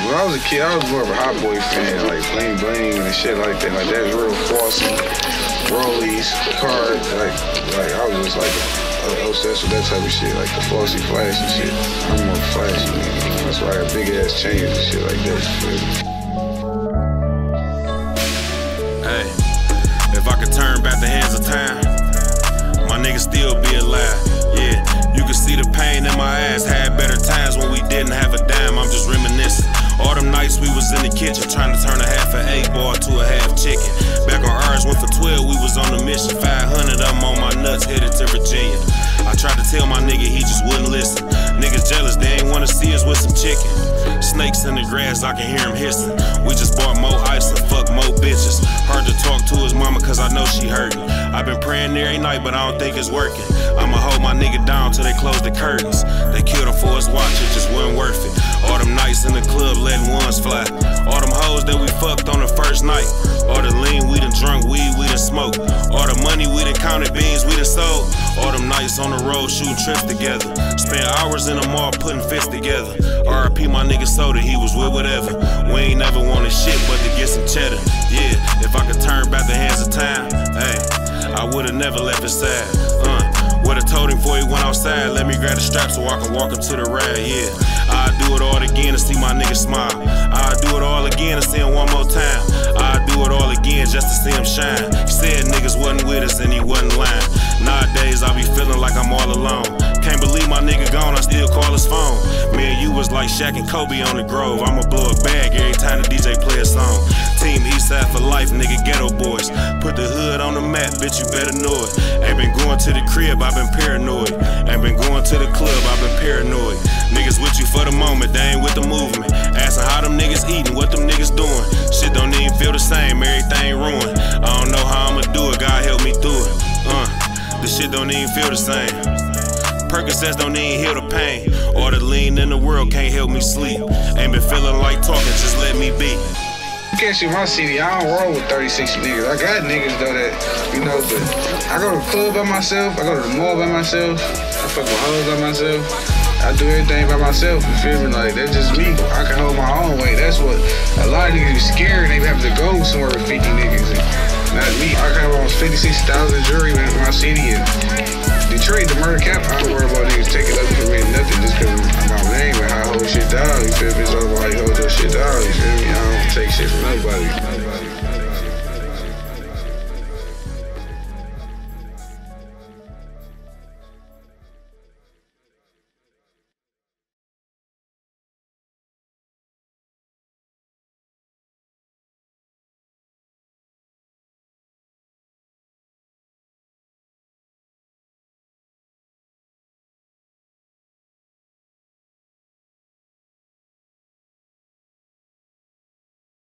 When I was a kid, I was more of a Hot Boy fan, like Bling Bling and shit like that. Like that's real flossy, rollies, cards. Like I was just like obsessed with that type of shit, like the flossy, flashy shit. I'm more flashy, man. That's why I got big ass chains and shit like that. Hey, if I could turn back the hands of time, my niggas still be alive. Yeah, you can see the pain in my ass. Had better times when we didn't have a dime. I'm just reminiscing. All them nights we was in the kitchen trying to turn a half an 8-ball to a half chicken. Back on ours went for 12, we was on a mission. 500 of them on my nuts, headed to Virginia. I tried to tell my nigga, he just wouldn't listen. Niggas jealous, they ain't wanna see us with some chicken. Snakes in the grass, I can hear him hissing. We just bought more ice and fuck more bitches. Hard to talk to his mama cause I know she hurtin'. I've been praying every night but I don't think it's working. I'ma hold my nigga down till they close the curtains. They killed him for his watch, it just wasn't worth it. All them nights in the club letting ones fly. All them hoes that we fucked on the first night. All the lean we done drunk, weed we done smoked. All the money we done counted, beans we done sold. All them nights on the road shooting trips together. Spent hours in the mall putting fists together. R.I.P. my nigga Soda, he was with whatever. We ain't never wanted shit but to get some cheddar. Yeah, if I could turn back the hands of time, hey, I would've never left his side. Would've told him before he went outside, let me grab the strap so I can walk him to the ride, yeah. I'd do it all again to see my nigga smile. I'd do it all again to see him one more time. I'd do it all again just to see him shine. He said niggas wasn't with us and he wasn't lying. Nowadays I be feeling like I'm all alone. Can't believe my nigga gone, I still call his phone. Me and you was like Shaq and Kobe on the Grove. I'ma blow a bag every time the DJ play a song. Team Eastside for life, nigga, ghetto boys. Put the hood on the map, bitch, you better know it. Ain't been going to the crib, I've been paranoid. Ain't been going to the club, I've been paranoid. Niggas with you for the moment, they ain't with the movement. Asking how them niggas eating, what them niggas doing. Shit don't even feel the same, everything ruined. I don't know how I'ma do it, God help me through it. This shit don't even feel the same. Percocets don't even heal the pain. All the lean in the world can't help me sleep. Ain't been feeling like talking, just let me be. Catch in my city, I don't roll with 36 niggas. I got niggas though that, you know, but I go to the club by myself, I go to the mall by myself, I fuck with hoes by myself. I do everything by myself, you feel me? Like, that's just me. I can hold my own weight. That's what a lot of niggas be scared and they have to go somewhere with 50 niggas. Not me. I got almost 56,000 jury in my city. And Detroit, the murder cap, I don't worry about niggas taking up for me nothing just cause I'm my name and how I hold shit down. You feel me? It's all about how you hold your shit down. You feel me? I don't take shit from nobody.